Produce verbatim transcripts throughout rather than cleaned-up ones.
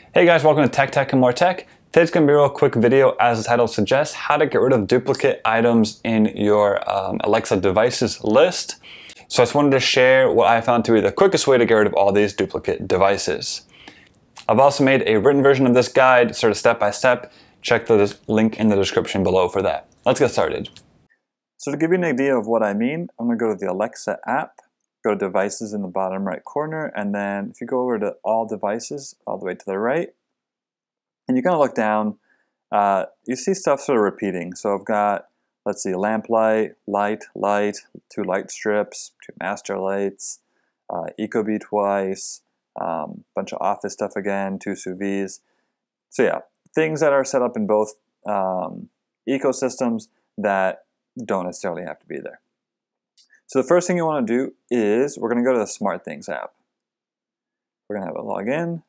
Hey guys, welcome to Tech Tech and More Tech. Today's going to be a real quick video, as the title suggests, how to get rid of duplicate items in your um, Alexa devices list. So I just wanted to share what I found to be the quickest way to get rid of all these duplicate devices. I've also made a written version of this guide, sort of step by step. Check the link in the description below for that. Let's get started. So to give you an idea of what I mean, I'm going to go to the Alexa app, go to devices in the bottom right corner, and then if you go over to all devices all the way to the right, and you kind of look down, uh, you see stuff sort of repeating. So I've got, let's see, lamp light, light, light, two light strips, two master lights, uh, Ecobee twice, um, bunch of office stuff again, two sous vides. So yeah, things that are set up in both um, ecosystems that don't necessarily have to be there. So the first thing you want to do is we're going to go to the SmartThings app. We're going to have a login,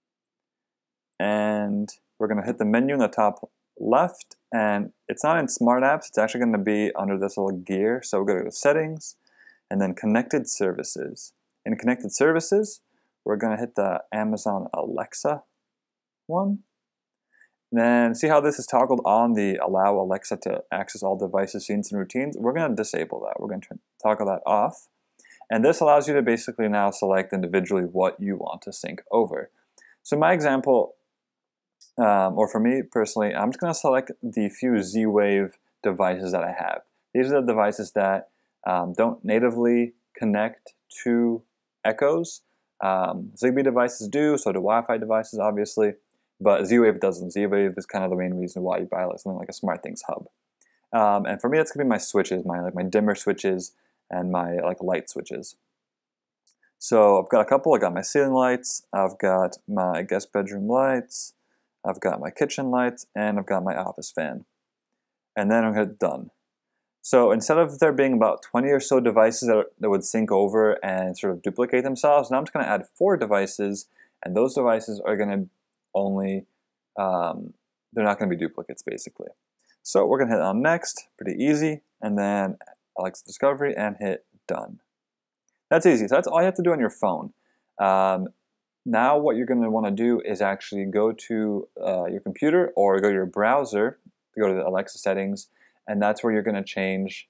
and we're going to hit the menu in the top left, and it's not in Smart Apps, it's actually going to be under this little gear. So we'll go to Settings, and then Connected Services. In Connected Services, we're going to hit the Amazon Alexa one. Then see how this is toggled on the allow Alexa to access all devices, scenes, and routines? We're going to disable that. We're going to toggle that off. And this allows you to basically now select individually what you want to sync over. So my example, um, or for me personally, I'm just going to select the few Z-Wave devices that I have. These are the devices that um, don't natively connect to Echoes. Um, Zigbee devices do, so do Wi-Fi devices obviously. But Z-Wave doesn't. Z-Wave is kind of the main reason why you buy like something like a SmartThings hub. Um, and for me, that's gonna be my switches, my like my dimmer switches and my like light switches. So I've got a couple. I got my ceiling lights. I've got my guest bedroom lights. I've got my kitchen lights, and I've got my office fan. And then I'm gonna hit done. So instead of there being about twenty or so devices that, are, that would sync over and sort of duplicate themselves, now I'm just gonna add four devices, and those devices are gonna only, um, they're not going to be duplicates basically. So we're going to hit on next, pretty easy, and then Alexa Discovery and hit done. That's easy. So that's all you have to do on your phone. Um, now what you're going to want to do is actually go to uh, your computer or go to your browser, go to the Alexa settings, and that's where you're going to change,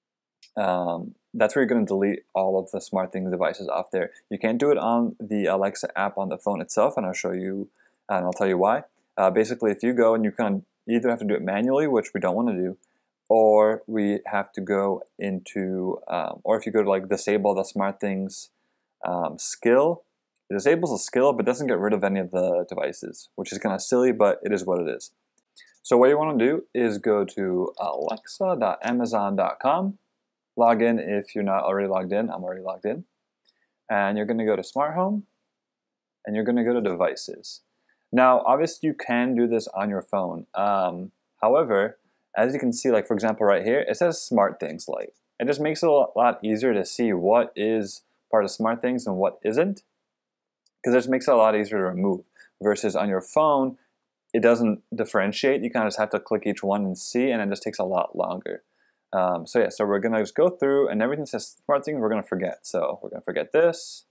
um, that's where you're going to delete all of the SmartThings devices off there. You can't do it on the Alexa app on the phone itself, and I'll show you and I'll tell you why. Uh, basically, if you go and you kind of either have to do it manually, which we don't want to do, or we have to go into, um, or if you go to like disable the SmartThings um, skill, it disables the skill but doesn't get rid of any of the devices, which is kind of silly, but it is what it is. So what you want to do is go to alexa dot amazon dot com, log in if you're not already logged in. I'm already logged in. And you're going to go to Smart Home, and you're going to go to Devices. Now, obviously, you can do this on your phone. Um, however, as you can see, like for example, right here, it says SmartThings Lite. It just makes it a lot easier to see what is part of SmartThings and what isn't, because it just makes it a lot easier to remove. Versus on your phone, it doesn't differentiate. You kind of just have to click each one and see, and it just takes a lot longer. Um, so yeah, so we're gonna just go through, and everything that says SmartThings, we're gonna forget. So we're gonna forget this,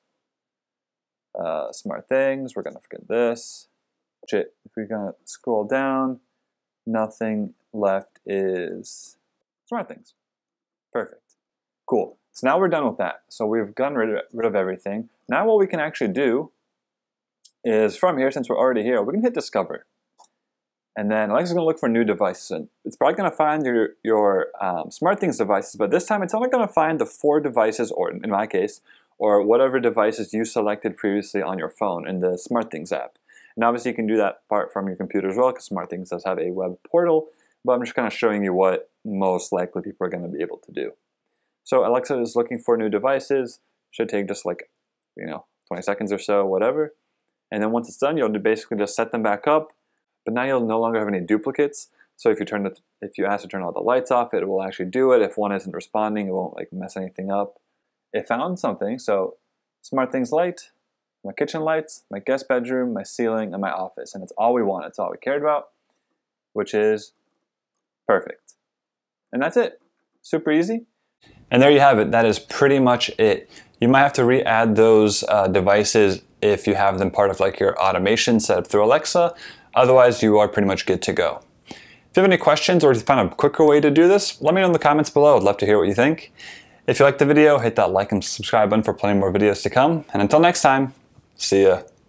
uh, SmartThings. We're gonna forget this. If we're going to scroll down, nothing left is SmartThings. Perfect. Cool. So now we're done with that. So we've gotten rid of, rid of everything. Now what we can actually do is from here, since we're already here, we can hit Discover. And then Alexa's going to look for new devices. And it's probably going to find your, your um, SmartThings devices, but this time it's only going to find the four devices, or in my case, or whatever devices you selected previously on your phone in the SmartThings app. And obviously you can do that part from your computer as well, because SmartThings does have a web portal, but I'm just kind of showing you what most likely people are going to be able to do. So Alexa is looking for new devices, should take just like, you know, twenty seconds or so, whatever. And then once it's done, you'll basically just set them back up, but now you'll no longer have any duplicates. So if you turn the, if you ask to turn all the lights off, it will actually do it. If one isn't responding, it won't like mess anything up. It found something, so SmartThings Lite, my kitchen lights, my guest bedroom, my ceiling, and my office. And it's all we want. It's all we cared about, which is perfect. And that's it. Super easy. And there you have it. That is pretty much it. You might have to re-add those uh, devices if you have them part of like your automation set up through Alexa. Otherwise, you are pretty much good to go. If you have any questions or if you find a quicker way to do this, let me know in the comments below. I'd love to hear what you think. If you liked the video, hit that like and subscribe button for plenty more videos to come. And until next time, see ya.